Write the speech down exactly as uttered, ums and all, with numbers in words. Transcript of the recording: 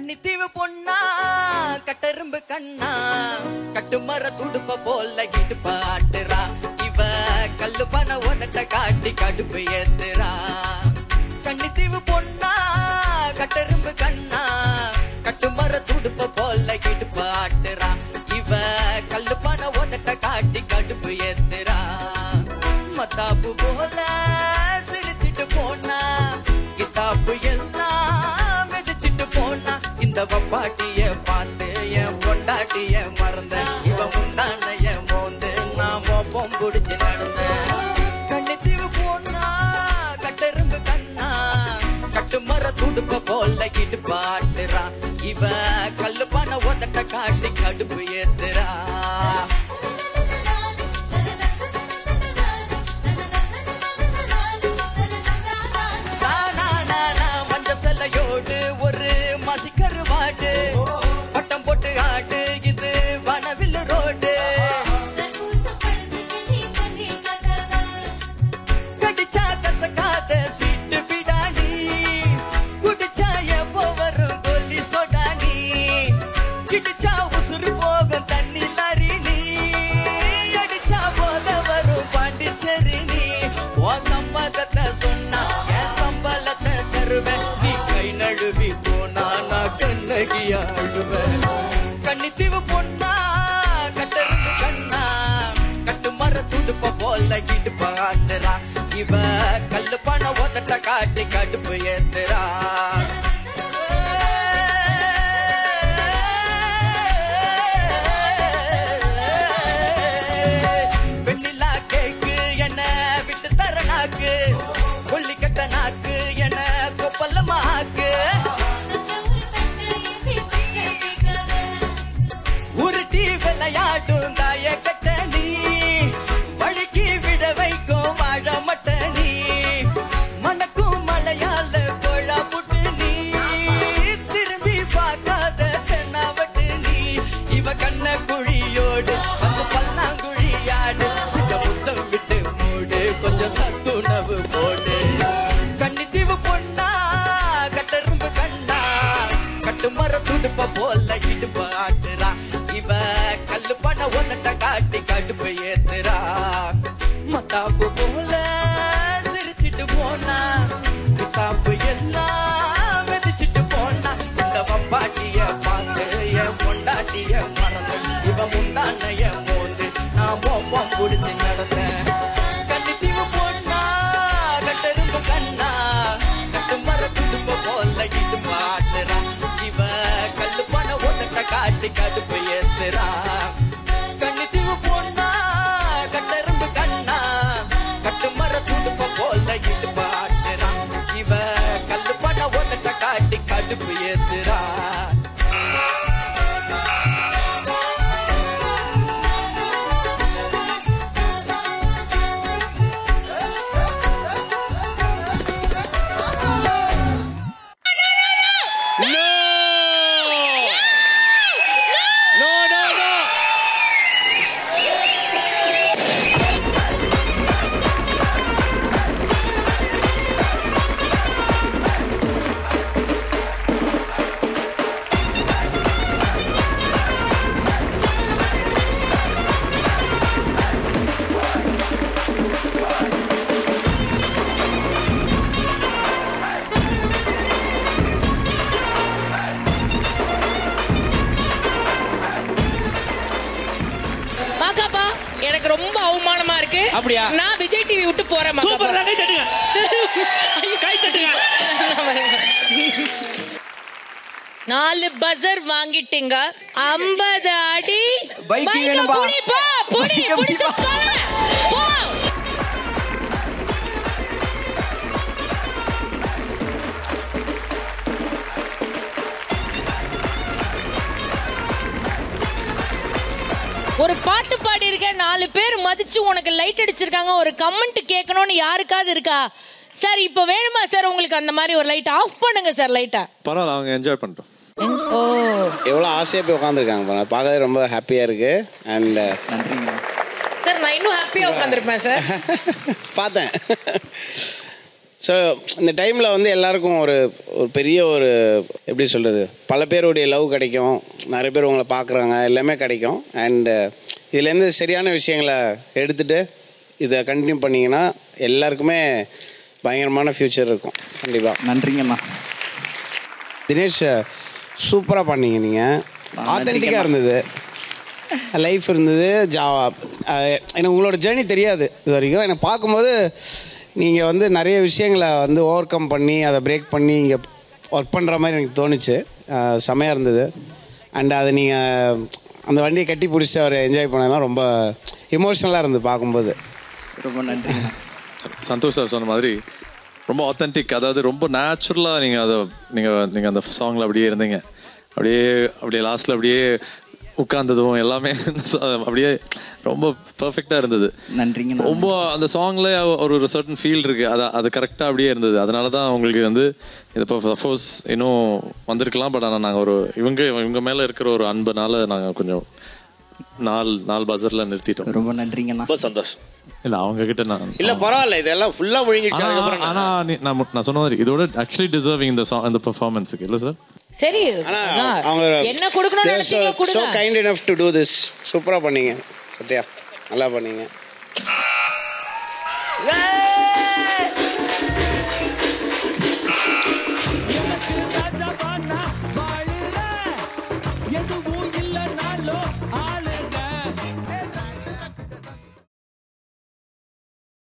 கன்னித்தீவு பொண்ணா கட்டெரும்பு கண்ணா கட்டுமர துடுப்ப போல இடுப்ப ஆட்டுறா இவ கல்லு பண உதட்ட காட்டி கடுப்பு ஏத்துறா. கன்னித்தீவு பொண்ணா கட்டெரும்பு கண்ணா கட்டுமர துடுப்ப போல இடுப்ப ஆட்டுறா இவ கல்லு பண உதட்ட காட்டி கடுப்பு ஏத்துறா. மத்தாப்பு போல சிரிச்சிட்டு போனா கித்தாப்பு எல்லாம் மெதிச்சிட்டு போனா இந்த வப்பாட்டிய பார்த்து என் பொண்டாட்டிய மறந்த இவ முந்தானைய மோந்து நான் மோப்பம் புடிச்சு நடந்த. கன்னித்தீவு போனா கட்டெரும்பு கண்ணா கட்டுமர துடுப்ப போல இடுப்ப ஆட்டுறா இவ கல்லு பண உதட்ட காட்டி கடுப்பு ஏத்துறா. செல்லையோடு ஒரு மசிக்கரு வாடு பட்டம் போட்டு ஆடு இது வனவில் ரோடு. கடிச்சா கசக்காத ஸ்வீட் பிடானி குடிச்சா எப்போ வரும் கொல்லி சொடானி கிடிச்சா உசுறு போகும் தண்ணி லாரி நீ அடிச்சா போத வரும் பாண்டிச்சேரி நீ ஓ சம்மதத்தை சொன்னா என் சம்பளத்தை தருவேன் நீ கை நழுவி போனா நான் கண்ணகி ஆடுவேன். கன்னித்தீவு பொண்ணா கட்டெரும்பு கண்ணா கட்டு மர துடுப்ப போல இடுப்ப ஆட்டுறா இவ கல்லு பண உதட்ட காட்டி கடுப்பு ஏத்துறா. வெண்ணிலா கேக்கு என்ன விட்டு தர நாக்கு கொல்லி கட்ட நாக்கு என்ன கொப்பல்லமாக்கு உருட்டி விளையாடும் தாய கட்ட நீ வழுக்கி விட வைக்கும் வாழ மட்ட நீ மணக்கும் மலையால கோழா புட்டு நீ திரும்பி பார்க்காத தென்னாவட்டு நீ இவ கண்ண குழியோடு வந்து பல்லாங்குழியாடு சின்ன முத்தம் விட்டு மூடு கொஞ்சம் சத்துணவு போடு. கன்னித்தீவு பொண்ணா கட்டெரும்பு கண்ணா கட்டு மர துடுப்ப போல இடுப்ப ஆட்டுறா இவ கல்லு பண உதட்ட காட்டி கடுப்பு ஏத்துறா. மத்தாப்பு போல சிரிச்சிட்டு போனா கித்தாப்பு எல்லாம் மெதிச்சிட்டு போனா இந்த வப்பாட்டிய பார்த்து என் பொண்டாட்டிய மறந்து இவ முந்தானைய மோந்து நான் மோப்பம் புடிச்சு நடந்தேன். கன்னித்தீவு பொண்ணா கட்டெரும்பு கண்ணா கட்டு மர துடுப்ப போல இடுப்ப ஆட்டுறா இவ கல்லு பண உதட்ட காட்டி கடுப்பு ஏத்துறா. கன்னித்தீவு பொண்ணா கட்டெரும்பு கண்ணா கட்டு மர துடுப்ப போல இடுப்ப ஆட்டுறா இவ கல்லு பண உதட்ட காட்டி கடுப்பு ஏத்துறா. எனக்கு ரொம்ப அவமானமா இருக்கு. அப்படியா? நான் விஜய் டிவி விட்டு போறேன். சூப்பர், கை தட்டுங்க. கை தட்டுங்க. நாலு பஜர் வாங்கிட்டீங்க. ஐம்பது அடி பைக் வேணும்பா. போ புடி புடிச்சு போல போ. ஒரு பாட்டு பாடி இருக்க, நாலு பேர் மதிச்சு உனக்கு லைட் அடிச்சிருக்காங்க, ஒரு கமெண்ட் கேட்கணும்னு யாருக்காவது இருக்கா சார்? இப்ப வேணுமா சார் உங்களுக்கு அந்த மாதிரி ஒரு லைட்? ஆஃப் பண்ணுங்க சார் லைட்டா. பரவாயில்ல, அவங்க என்ஜாய் பண்ணிட்டோம். ஓ, எவ்வளோ ஆசையாக போய் உட்காந்துருக்காங்க, பார்க்கவே ரொம்ப ஹாப்பியாக இருக்கு. அண்ட் சார் நான் இன்னும் ஹாப்பியாக உட்காந்துருப்பேன் சார். பார்த்தேன். ஸோ இந்த டைமில் வந்து எல்லாருக்கும் ஒரு ஒரு பெரிய ஒரு எப்படி சொல்கிறது, பல பேருடைய லவ் கிடைக்கும், நிறைய பேர் உங்களை பார்க்குறாங்க, எல்லாமே கிடைக்கும். அண்டு இதுலேருந்து சரியான விஷயங்களை எடுத்துகிட்டு இதை கண்டினியூ பண்ணிங்கன்னா எல்லாருக்குமே பயங்கரமான ஃப்யூச்சர் இருக்கும். கண்டிப்பாக. நன்றிங்கண்ணா. தினேஷ், சூப்பராக பண்ணீங்க. நீங்கள் ஆத்தென்டிக்காக இருந்தது, லைஃப் இருந்தது. ஜாவா எனக்கு உங்களோட ஜேர்னி தெரியாது இது வரைக்கும். எனக்கு பார்க்கும்போது நீங்கள் வந்து நிறைய விஷயங்களை வந்து ஓவர் கம் பண்ணி அதை பிரேக் பண்ணி இங்கே ஒர்க் பண்ணுற மாதிரி எனக்கு தோணுச்சு. செமையாக இருந்தது. அண்ட் அதை நீங்கள் அந்த வண்டியை கட்டி பிடிச்சி அவர் என்ஜாய் பண்ணதெல்லாம் ரொம்ப எமோஷ்னலாக இருந்தது பார்க்கும்போது. ரொம்ப நன்றி. சந்தோஷ் சார் சொன்ன மாதிரி ரொம்ப ஆத்தென்டிக், அதாவது ரொம்ப நேச்சுரலாக நீங்கள் அதை நீங்கள் நீங்கள் அந்த சாங்கில் அப்படியே இருந்தீங்க. அப்படியே அப்படியே லாஸ்ட்டில் அப்படியே உட்கார்ந்ததும் எல்லாமே அப்படியே ரொம்ப பர்ஃபெக்டாக இருந்தது. நன்றிங்க. ரொம்ப அந்த சாங்ல ஒரு ஒரு சர்டன் ஃபீல் இருக்கு, அது அது கரெக்டாக அப்படியே இருந்தது. அதனால தான் உங்களுக்கு வந்து இது இப்போ சப்போஸ் இன்னும் வந்திருக்கலாம். பட் ஆனால் நாங்கள் ஒரு இவங்க இவங்க மேலே இருக்கிற ஒரு அன்புனால நாங்கள் கொஞ்சம் நாலு நாலு பஜர்ல நிறுத்திட்டோம். ரொம்ப நன்றிங்கண்ணா. ரொம்ப சந்தோஷம். இல்ல அவங்க கிட்ட நான் இல்ல பரவாயில்ல, இதெல்லாம் ஃபுல்லா முழுங்கிடுச்சு. ஆனா நான் நான் சொன்ன மாதிரி இதோட ஆக்சுவலி டிசர்விங் இந்த சாங் இந்த பெர்ஃபார்மன்ஸ்க்கு இல்ல சார். சரி, அவங்க என்ன கொடுக்கணும்னு நினைச்சீங்க கொடுங்க. so kind enough to do this. சூப்பரா பண்ணீங்க சத்யா, நல்லா பண்ணீங்க. எனக்கு ராஜா வானா வாழுற எதுவும் இல்ல நாளோ